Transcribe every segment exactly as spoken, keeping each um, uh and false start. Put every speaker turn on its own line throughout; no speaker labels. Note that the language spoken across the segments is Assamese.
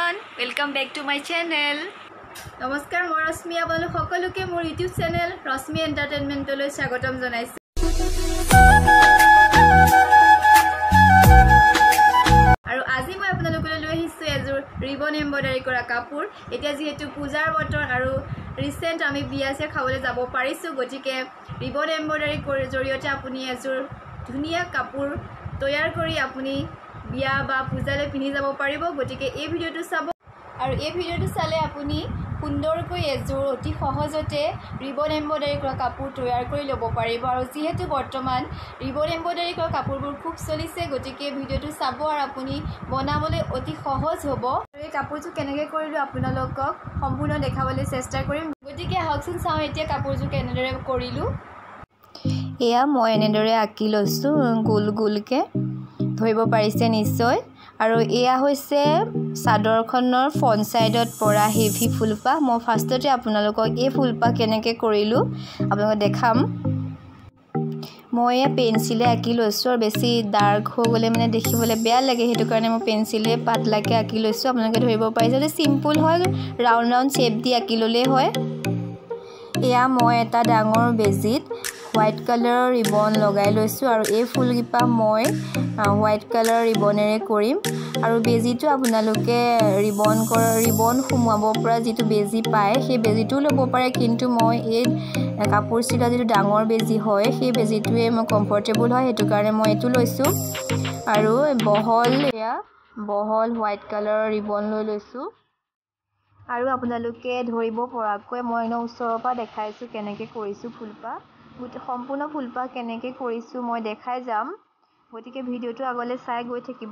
everyone, welcome back to my channel.
নমস্কাৰ মই ৰশ্মি আপোনালোক সকলোকে মোৰ ইউটিউব চেনেল ৰশ্মি এন্টাৰটেইনমেন্টলৈ স্বাগতম জনাইছো। আৰু আজি মই আপোনালোকলৈ লৈ আহিছো এজোৰ ৰিবন এমব্ৰয়ডাৰী কৰা কাপোৰ। এতিয়া যেহেতু পূজাৰ বতৰ আৰু ৰিসেন্ট আমি বিয়াছে খাবলৈ যাব পাৰিছো, গতিকে ৰিবন এমব্ৰয়ডাৰী কৰি জৰিয়তে আপুনি এজোৰ ধুনিয়া কাপোৰ তৈয়াৰ কৰি আপুনি বিয়া বা পূজালৈ পিন্ধি যাব পাৰিব। গতিকে এই ভিডিওটো চাব আৰু এই ভিডিওটো চালে আপুনি সুন্দৰকৈ এজোৰ অতি সহজতে ৰিবন এমব্ৰয়ডাৰী কৰা কাপোৰ তৈয়াৰ কৰি ল'ব পাৰিব। আৰু যেহেতু বৰ্তমান ৰিবন এমব্ৰয়ডাৰী কৰা কাপোৰবোৰ খুব চলিছে, গতিকে ভিডিওটো চাব আৰু আপুনি বনাবলৈ অতি সহজ হ'ব। আৰু এই কাপোৰযোৰ কেনেকৈ কৰিলোঁ আপোনালোকক সম্পূৰ্ণ দেখাবলৈ চেষ্টা কৰিম। গতিকে আহকচোন চাওঁ এতিয়া কাপোৰযোৰ কেনেদৰে কৰিলোঁ।
এয়া মই এনেদৰে আঁকি লৈছোঁ গোল গোলকৈ, ধৰিব পাৰিছে নিশ্চয়। আৰু এয়া হৈছে চাদৰখনৰ ফ্ৰণ্ট সাইডত পৰা হেভি ফুলপাহ। মই ফাৰ্ষ্টতে আপোনালোকক এই ফুলপাহ কেনেকৈ কৰিলোঁ আপোনালোকক দেখাম। মই এয়া পেঞ্চিলে আঁকি লৈছোঁ আৰু বেছি ডাৰ্ক হৈ গ'লে মানে দেখিবলৈ বেয়া লাগে, সেইটো কাৰণে মই পেঞ্চিলে পাতলাকৈ আঁকি লৈছোঁ। আপোনালোকে ধৰিব পাৰিছে যে চিম্পুল হয়, ৰাউণ্ড ৰাউণ্ড শ্বেপ দি আঁকি ল'লেই হয়। এয়া মই এটা ডাঙৰ বেজিত হোৱাইট কালাৰৰ ৰিবন লগাই লৈছোঁ আৰু এই ফুলকেইপাহ মই হোৱাইট কালাৰৰ ৰিবনেৰে কৰিম। আৰু বেজিটো আপোনালোকে ৰিবন কৰা ৰিবন সোমোৱাব পৰা যিটো বেজি পায় সেই বেজিটোও ল'ব পাৰে, কিন্তু মই এই কাপোৰ চিলা যিটো ডাঙৰ বেজি হয় সেই বেজিটোৱে মই কমফৰ্টেবল হয়, সেইটো কাৰণে মই এইটো লৈছোঁ। আৰু বহল এয়া বহল হোৱাইট কালাৰৰ ৰিবন লৈ লৈছোঁ। আৰু আপোনালোকে ধৰিব পৰাকৈ মই একদম ওচৰৰ পৰা দেখাইছোঁ কেনেকৈ কৰিছোঁ ফুলপাহ। গোটেই সম্পূৰ্ণ ফুলপাহ কেনেকৈ কৰিছোঁ মই দেখাই যাম, গতিকে ভিডিঅ'টো আগলৈ চাই গৈ থাকিব।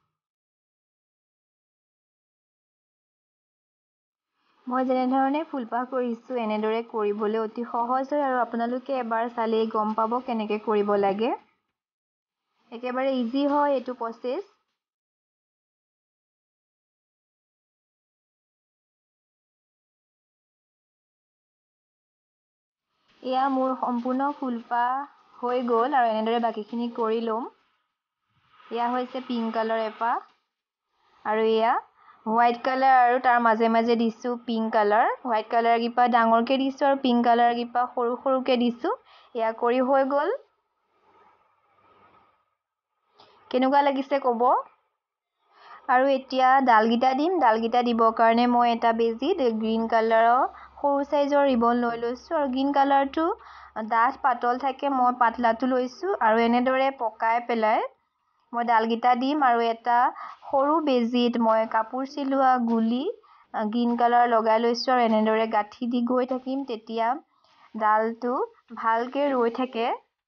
মই যেনেধৰণে ফুলপাহ কৰিছোঁ এনেদৰে কৰিবলৈ অতি সহজ হয়, আৰু আপোনালোকে এবাৰ চালেই গম পাব কেনেকৈ কৰিব লাগে। একেবাৰে ইজি হয় এইটো প্ৰচেছ। এয়া মোৰ সম্পূৰ্ণ ফুলপাহ হৈ গ'ল আৰু এনেদৰে বাকীখিনি কৰি ল'ম। এয়া হৈছে পিংক কালাৰ এপাহ, আৰু এয়া হোৱাইট কালাৰ আৰু তাৰ মাজে মাজে দিছোঁ পিংক কালাৰ। হোৱাইট কালাৰকেইপাহ ডাঙৰকৈ দিছোঁ আৰু পিংক কালাৰকেইপাহ সৰু সৰুকৈ দিছোঁ। এয়া কৰি হৈ গ'ল। কেনেকুৱা লাগিছে ক'ব। আৰু এতিয়া ডালকেইটা দিম। ডালকেইটা দিবৰ কাৰণে মই এটা বেজিত গ্ৰীণ কালাৰৰ সৰু চাইজৰ ৰিবন লৈ লৈছোঁ, আৰু গ্ৰীণ কালাৰটো ডাঠ পাতল থাকে, মই পাতলাটো লৈছোঁ। আৰু এনেদৰে পকাই পেলাই মই ডালকেইটা দিম, আৰু এটা সৰু বেজিত মই কাপোৰ চিলোৱা গুলি গ্ৰীণ কালাৰ লগাই লৈছোঁ আৰু এনেদৰে গাঁঠি দি গৈ থাকিম, তেতিয়া ডালটো ভালকৈ ৰৈ থাকে।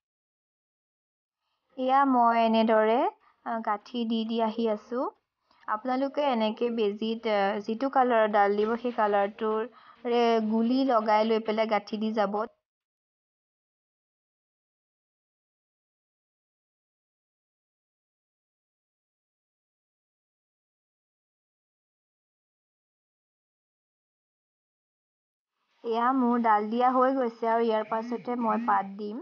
এয়া মই এনেদৰে গাঁঠি দি দি আহি আছোঁ। আপোনালোকে এনেকৈ বেজিত যিটো কালাৰৰ ডাল দিব সেই কালাৰটোৰে গুলি লগাই লৈ পেলাই গাঁঠি দি যাব। এয়া মোৰ ডাল দিয়া হৈ গৈছে, আৰু ইয়াৰ পাছতে মই পাত দিম।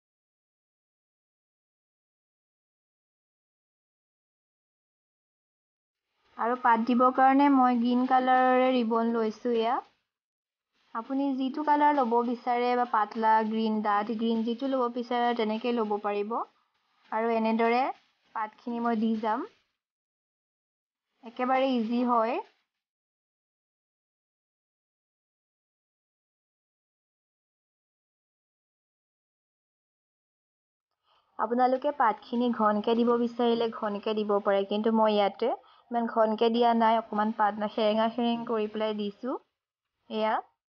আৰু পাত দিবৰ কাৰণে মই গ্ৰীণ কালাৰৰে ৰিবন লৈছোঁ। এয়া আপুনি যিটো কালাৰ ল'ব বিচাৰে বা পাতলা গ্ৰীণ ডাঠ গ্ৰীণ যিটো ল'ব বিচাৰে তেনেকৈ ল'ব পাৰিব। আৰু এনেদৰে পাতখিনি মই দি যাম। একেবাৰে ইজি হয়। আপোনালোকে পাতখিনি ঘনকৈ দিব বিচাৰিলে ঘনকৈ দিব পাৰে, কিন্তু মই ইয়াতে ইমান ঘনকৈ দিয়া নাই, অকণমান পাত সেৰেঙা সেৰেং কৰি পেলাই দিছোঁ। এয়া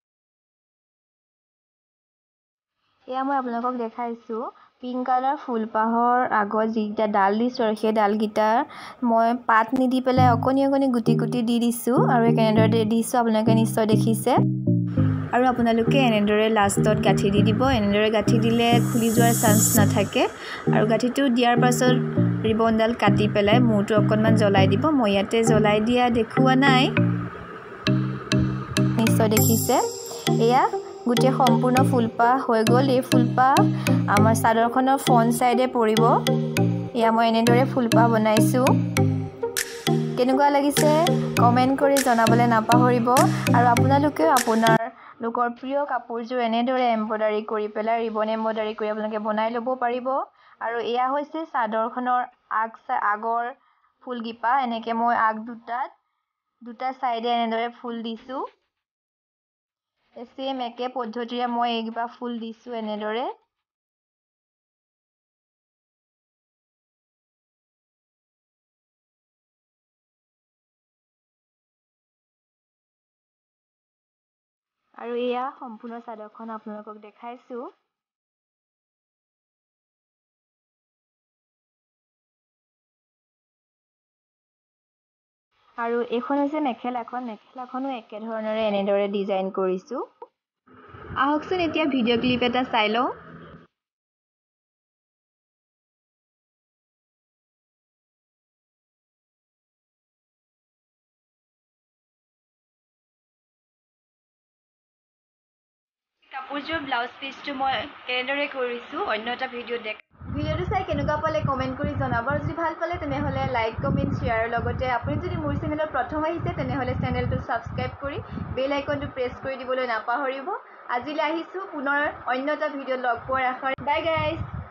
এয়া মই আপোনালোকক দেখাইছোঁ পিংক কালাৰ ফুলপাহৰ আগত যিকেইটা ডাল দিছোঁ, আৰু সেই ডালকেইটা মই পাত নিদি পেলাই অকণি অকণি গুটি গুটি দি দিছোঁ, আৰু কেনেদৰে দিছোঁ আপোনালোকে নিশ্চয় দেখিছে। আৰু আপোনালোকে এনেদৰে লাষ্টত গাঁঠি দি দিব। এনেদৰে গাঁঠি দিলে খুলি যোৱাৰ চান্স নাথাকে। আৰু গাঁঠিটো দিয়াৰ পাছত ৰিবনডাল কাটি পেলাই মূৰটো অকণমান জ্বলাই দিব। মই ইয়াতে জ্বলাই দিয়া দেখুওৱা নাই, নিশ্চয় দেখিছে। এয়া গোটেই সম্পূৰ্ণ ফুলপাহ হৈ গ'ল। এই ফুলপাহ আমাৰ চাদৰখনৰ ফ্ৰণ্ট চাইডে পৰিব। এয়া মই এনেদৰে ফুলপাহ বনাইছোঁ। কেনেকুৱা লাগিছে কমেণ্ট কৰি জনাবলৈ নাপাহৰিব আৰু আপোনালোকেও আপোনাৰ লোকৰ প্ৰিয় কাপোৰযোৰ এনেদৰে এম্ব্ৰইডাৰী কৰি পেলাই ৰিবন এম্ব্ৰইডাৰী কৰি আপোনালোকে বনাই ল'ব পাৰিব আৰু এয়া হৈছে চাদৰখনৰ আগ আগৰ ফুলকিপা এনেকৈ মই আগ দুটাত দুটা চাইডে এনেদৰে ফুল দিছোঁ সেম একে পদ্ধতিৰে মই এইকেইটা ফুল দিছোঁ এনেদৰে আৰু এয়া সম্পূৰ্ণ চাদৰখন আপোনালোকক দেখাইছোঁ আৰু এইখন হৈছে মেখেলাখন মেখেলাখনো একে ধৰণৰে এনেদৰে ডিজাইন কৰিছোঁ আহকচোন এতিয়া ভিডিঅ' ক্লিপ এটা চাই লওঁ কাপোৰযোৰ ব্লাউজ পিচটো মই কেনেদৰে কৰিছোঁ অন্য এটা ভিডিঅ' দেখ ভিডিঅ'টো চাই কেনেকুৱা পালে কমেণ্ট কৰি জনাব আৰু যদি ভাল পালে তেনেহ'লে লাইক কমেণ্ট শ্বেয়াৰৰ লগতে আপুনি যদি মোৰ চেনেলত প্ৰথম আহিছে তেনেহ'লে চেনেলটো ছাবস্ক্ৰাইব কৰি বেল আইকনটো প্ৰেছ কৰি দিবলৈ নাপাহৰিব আজিলৈ আহিছোঁ পুনৰ অন্য এটা ভিডিঅ'ত লগ পোৱাৰ আশাৰে বাই গাইজ